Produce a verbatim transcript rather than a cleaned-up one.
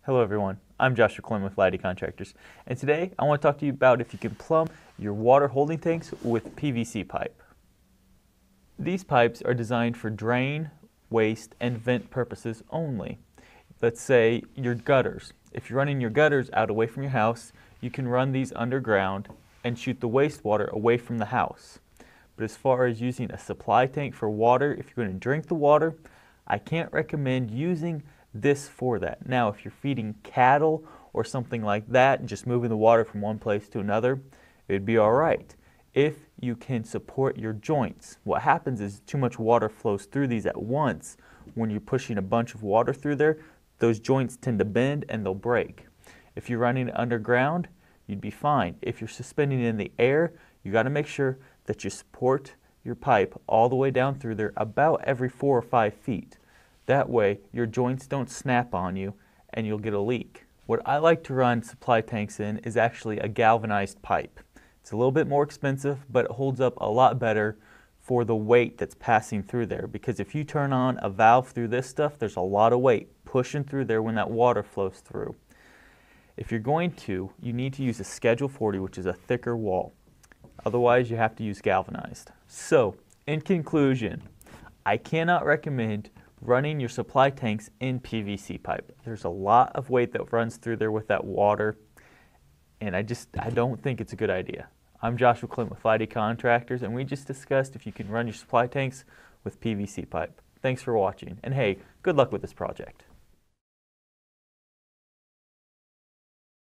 Hello everyone, I'm Joshua Plumb with Lighty Contractors, and today I want to talk to you about if you can plumb your water holding tanks with P V C pipe. These pipes are designed for drain, waste, and vent purposes only. Let's say your gutters. If you're running your gutters out away from your house, you can run these underground and shoot the wastewater away from the house. But as far as using a supply tank for water, if you're going to drink the water, I can't recommend using this for that. Now, if you're feeding cattle or something like that, just moving the water from one place to another, it'd be all right. If you can support your joints, what happens is too much water flows through these at once. When you're pushing a bunch of water through there, those joints tend to bend and they'll break. If you're running it underground, you'd be fine. If you're suspending it in the air, you got to make sure that you support your pipe all the way down through there about every four or five feet. That way, your joints don't snap on you and you'll get a leak. What I like to run supply tanks in is actually a galvanized pipe. It's a little bit more expensive, but it holds up a lot better for the weight that's passing through there. Because if you turn on a valve through this stuff, there's a lot of weight pushing through there when that water flows through. If you're going to, you need to use a Schedule forty, which is a thicker wall. Otherwise, you have to use galvanized. So, in conclusion, I cannot recommend running your supply tanks in P V C pipe. There's a lot of weight that runs through there with that water, and I just, I don't think it's a good idea. I'm Joshua Clint with Lighty Contractors, and we just discussed if you can run your supply tanks with P V C pipe. Thanks for watching, and hey, good luck with this project.